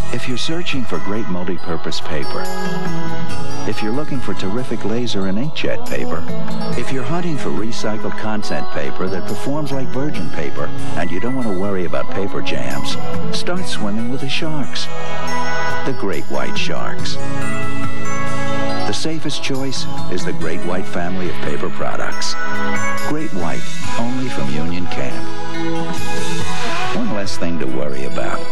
If you're searching for great multi-purpose paper, if you're looking for terrific laser and inkjet paper, if you're hunting for recycled content paper that performs like virgin paper and you don't want to worry about paper jams, start swimming with the sharks. The Great White Sharks. The safest choice is the Great White family of paper products. Great White, only from Union Camp. One less thing to worry about.